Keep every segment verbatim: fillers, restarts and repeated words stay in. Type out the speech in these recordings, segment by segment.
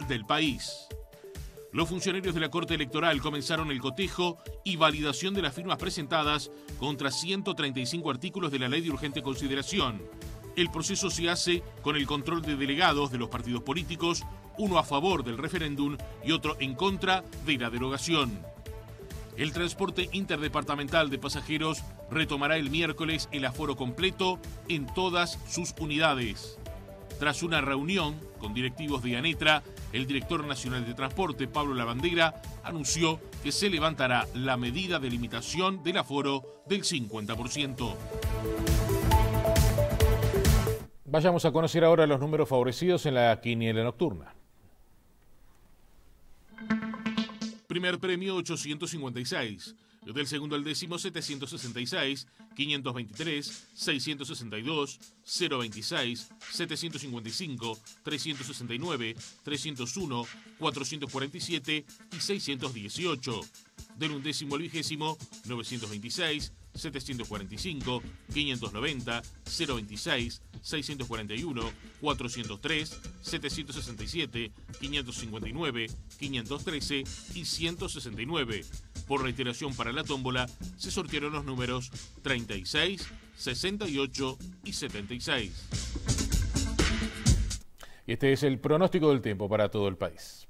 del país. Los funcionarios de la Corte Electoral comenzaron el cotejo y validación de las firmas presentadas contra ciento treinta y cinco artículos de la Ley de Urgente Consideración. El proceso se hace con el control de delegados de los partidos políticos, uno a favor del referéndum y otro en contra de la derogación. El transporte interdepartamental de pasajeros retomará el miércoles el aforo completo en todas sus unidades. Tras una reunión con directivos de ANETRA, el director nacional de transporte, Pablo Lavandera, anunció que se levantará la medida de limitación del aforo del cincuenta por ciento. Vayamos a conocer ahora los números favorecidos en la quiniela nocturna. Primer premio ochocientos cincuenta y seis. Del segundo al décimo setecientos sesenta y seis, quinientos veintitrés, seiscientos sesenta y dos, cero veintiséis, setecientos cincuenta y cinco, trescientos sesenta y nueve, trescientos uno, cuatrocientos cuarenta y siete y seiscientos dieciocho. Del undécimo al vigésimo, novecientos veintiséis, setecientos cuarenta y cinco, quinientos noventa, cero veintiséis, seiscientos cuarenta y uno, cuatrocientos tres, setecientos sesenta y siete, quinientos cincuenta y nueve, quinientos trece y ciento sesenta y nueve. Por reiteración para la tómbola, se sortearon los números treinta y seis, sesenta y ocho y setenta y seis. Este es el pronóstico del tiempo para todo el país.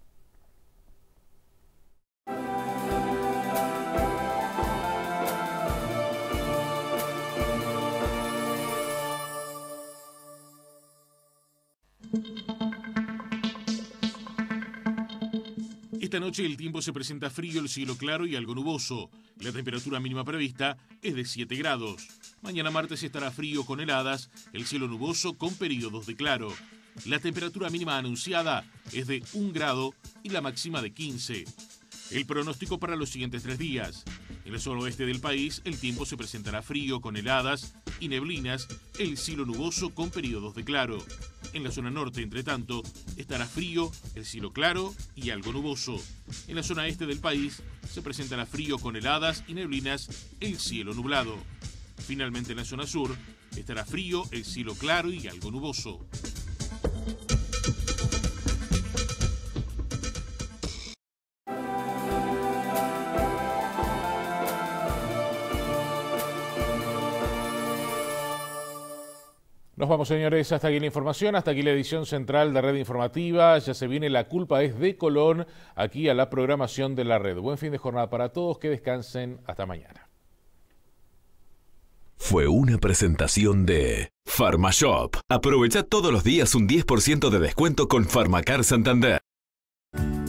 Esta noche el tiempo se presenta frío, el cielo claro y algo nuboso. La temperatura mínima prevista es de siete grados. Mañana martes estará frío con heladas, el cielo nuboso con periodos de claro. La temperatura mínima anunciada es de un grado y la máxima de quince. El pronóstico para los siguientes tres días. En el suroeste del país el tiempo se presentará frío con heladas y neblinas, el cielo nuboso con periodos de claro. En la zona norte, entre tanto, estará frío, el cielo claro y algo nuboso. En la zona este del país se presentará frío con heladas y neblinas, el cielo nublado. Finalmente en la zona sur estará frío, el cielo claro y algo nuboso. Nos vamos, señores, hasta aquí la información, hasta aquí la edición central de Red Informativa. Ya se viene La Culpa es de Colón, aquí a la programación de la red. Buen fin de jornada para todos, que descansen, hasta mañana. Fue una presentación de PharmaShop. Aprovecha todos los días un diez por ciento de descuento con Pharmacar Santander.